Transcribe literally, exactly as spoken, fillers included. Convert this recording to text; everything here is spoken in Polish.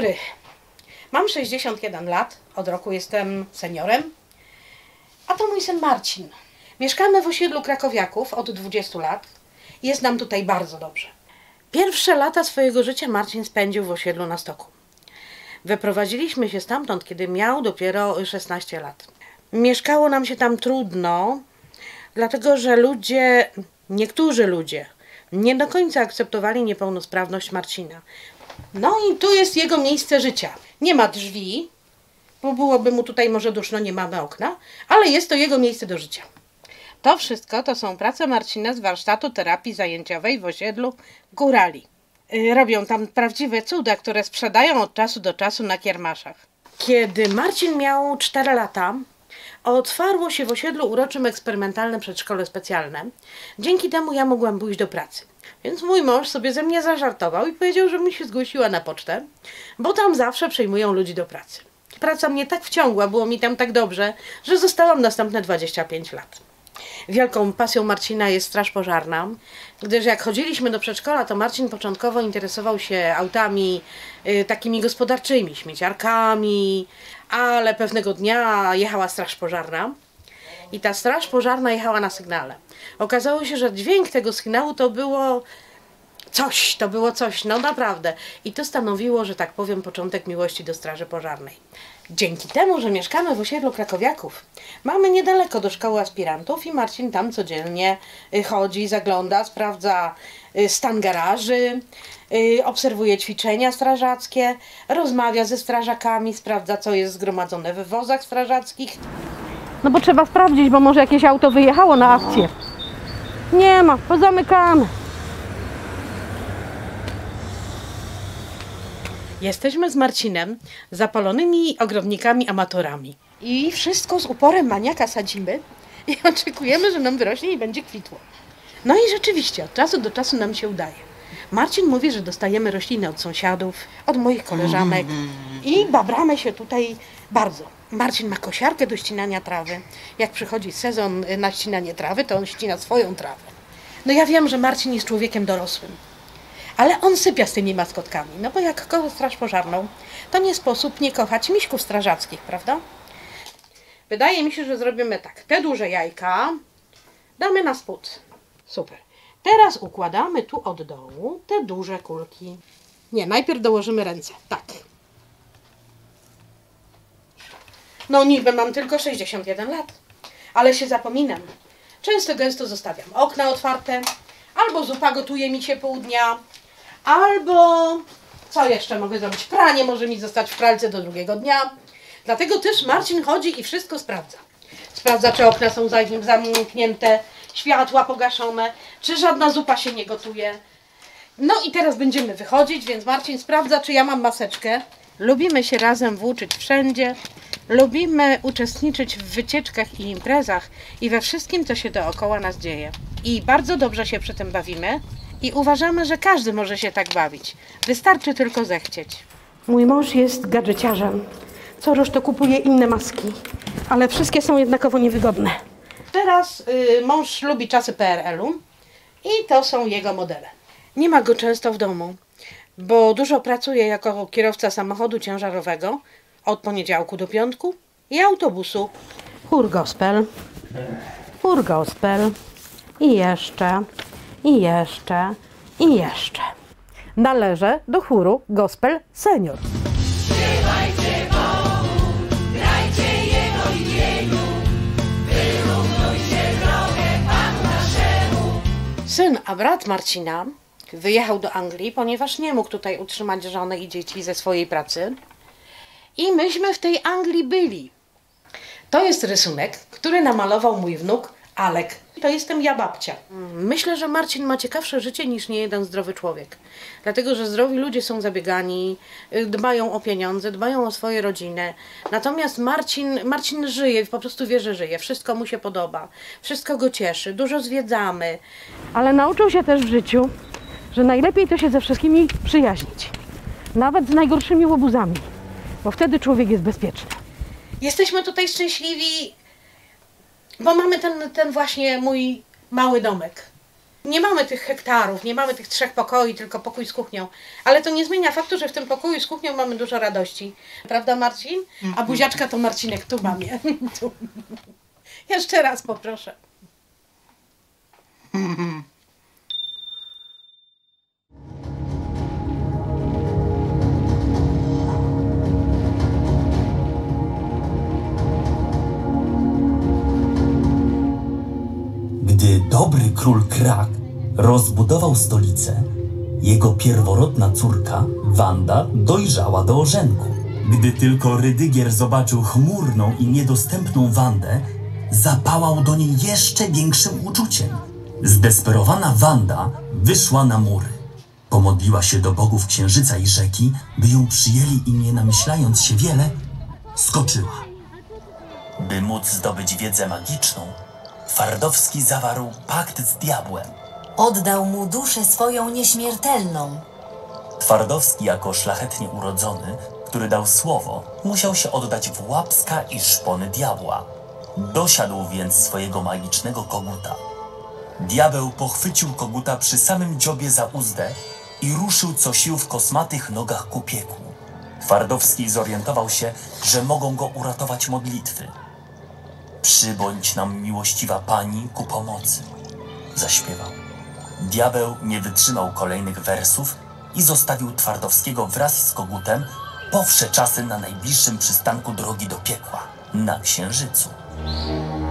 dobry. Mam sześćdziesiąt jeden lat, od roku jestem seniorem, a to mój syn Marcin. Mieszkamy w osiedlu Krakowiaków od dwudziestu lat. Jest nam tutaj bardzo dobrze. Pierwsze lata swojego życia Marcin spędził w osiedlu na Stoku. Wyprowadziliśmy się stamtąd, kiedy miał dopiero szesnaście lat. Mieszkało nam się tam trudno, dlatego że ludzie, niektórzy ludzie, nie do końca akceptowali niepełnosprawność Marcina. No i tu jest jego miejsce życia. Nie ma drzwi, bo byłoby mu tutaj może duszno, nie mamy okna, ale jest to jego miejsce do życia. To wszystko to są prace Marcina z warsztatu terapii zajęciowej w osiedlu Górali. Robią tam prawdziwe cuda, które sprzedają od czasu do czasu na kiermaszach. Kiedy Marcin miał cztery lata, otwarło się w osiedlu uroczym eksperymentalne przedszkole specjalne. Dzięki temu ja mogłam pójść do pracy. Więc mój mąż sobie ze mnie zażartował i powiedział, że mi się zgłosiła na pocztę, bo tam zawsze przyjmują ludzi do pracy. Praca mnie tak wciągła, było mi tam tak dobrze, że zostałam następne dwadzieścia pięć lat. Wielką pasją Marcina jest straż pożarna, gdyż jak chodziliśmy do przedszkola, to Marcin początkowo interesował się autami y, takimi gospodarczymi, śmieciarkami, ale pewnego dnia jechała straż pożarna i ta straż pożarna jechała na sygnale. Okazało się, że dźwięk tego sygnału to było coś, to było coś, no naprawdę. I to stanowiło, że tak powiem, początek miłości do straży pożarnej. Dzięki temu, że mieszkamy w osiedlu Krakowiaków, mamy niedaleko do szkoły aspirantów i Marcin tam codziennie chodzi, zagląda, sprawdza stan garaży, obserwuje ćwiczenia strażackie, rozmawia ze strażakami, sprawdza, co jest zgromadzone w wozach strażackich. No bo trzeba sprawdzić, bo może jakieś auto wyjechało na akcję. Nie ma, pozamykamy. Jesteśmy z Marcinem zapalonymi ogrodnikami amatorami. I wszystko z uporem maniaka sadzimy i oczekujemy, że nam wyrośnie i będzie kwitło. No i rzeczywiście, od czasu do czasu nam się udaje. Marcin mówi, że dostajemy rośliny od sąsiadów, od moich koleżanek i babramy się tutaj bardzo. Marcin ma kosiarkę do ścinania trawy. Jak przychodzi sezon na ścinanie trawy, to on ścina swoją trawę. No ja wiem, że Marcin jest człowiekiem dorosłym, ale on sypia z tymi maskotkami, no bo jak kocha straż pożarną, to nie sposób nie kochać miśków strażackich, prawda? Wydaje mi się, że zrobimy tak. Te duże jajka damy na spód. Super. Teraz układamy tu od dołu te duże kulki. Nie, najpierw dołożymy ręce. Tak. No niby mam tylko sześćdziesiąt jeden lat, ale się zapominam. Często gęsto zostawiam okna otwarte, albo zupa gotuje mi się pół dnia, albo co jeszcze mogę zrobić? Pranie może mi zostać w pralce do drugiego dnia. Dlatego też Marcin chodzi i wszystko sprawdza. Sprawdza, czy okna są zamknięte, światła pogaszone, czy żadna zupa się nie gotuje. No i teraz będziemy wychodzić, więc Marcin sprawdza, czy ja mam maseczkę. Lubimy się razem włóczyć wszędzie. Lubimy uczestniczyć w wycieczkach i imprezach i we wszystkim, co się dookoła nas dzieje. I bardzo dobrze się przy tym bawimy i uważamy, że każdy może się tak bawić. Wystarczy tylko zechcieć. Mój mąż jest gadżeciarzem. Co rusz to kupuje inne maski, ale wszystkie są jednakowo niewygodne. Teraz y, mąż lubi czasy P R L u i to są jego modele. Nie ma go często w domu, bo dużo pracuje jako kierowca samochodu ciężarowego od poniedziałku do piątku i autobusu. Chór gospel, chór gospel i jeszcze, i jeszcze, i jeszcze. Należę do chóru gospel senior. Śpiewajcie Bogu, grajcie Jego imieniu, wyrównujcie drogę Panu naszemu. Syn, a brat Marcina wyjechał do Anglii, ponieważ nie mógł tutaj utrzymać żony i dzieci ze swojej pracy. I myśmy w tej Anglii byli. To jest rysunek, który namalował mój wnuk Alek. To jestem ja, babcia. Myślę, że Marcin ma ciekawsze życie niż niejeden zdrowy człowiek. Dlatego, że zdrowi ludzie są zabiegani, dbają o pieniądze, dbają o swoje rodziny. Natomiast Marcin, Marcin żyje, po prostu wie, że żyje. Wszystko mu się podoba. Wszystko go cieszy. Dużo zwiedzamy. Ale nauczył się też w życiu, że najlepiej to się ze wszystkimi przyjaźnić. Nawet z najgorszymi łobuzami. Bo wtedy człowiek jest bezpieczny. Jesteśmy tutaj szczęśliwi, bo mamy ten, ten właśnie mój mały domek. Nie mamy tych hektarów, nie mamy tych trzech pokoi, tylko pokój z kuchnią. Ale to nie zmienia faktu, że w tym pokoju z kuchnią mamy dużo radości. Prawda, Marcin? A buziaczka to Marcinek, tu mamie. Tu. Jeszcze raz poproszę. Gdy dobry król Krak rozbudował stolicę, jego pierworodna córka, Wanda, dojrzała do ożenku. Gdy tylko Rydygier zobaczył chmurną i niedostępną Wandę, zapałał do niej jeszcze większym uczuciem. Zdesperowana Wanda wyszła na mury. Pomodliła się do bogów księżyca i rzeki, by ją przyjęli i nie namyślając się wiele, skoczyła. By móc zdobyć wiedzę magiczną, Twardowski zawarł pakt z diabłem. Oddał mu duszę swoją nieśmiertelną. Twardowski jako szlachetnie urodzony, który dał słowo, musiał się oddać w łapska i szpony diabła. Dosiadł więc swojego magicznego koguta. Diabeł pochwycił koguta przy samym dziobie za uzdę i ruszył co sił w kosmatych nogach ku piekłu. Twardowski zorientował się, że mogą go uratować modlitwy. Przybądź nam, miłościwa Pani, ku pomocy, zaśpiewał. Diabeł nie wytrzymał kolejnych wersów i zostawił Twardowskiego wraz z kogutem po wsze czasy na najbliższym przystanku drogi do piekła, na Księżycu.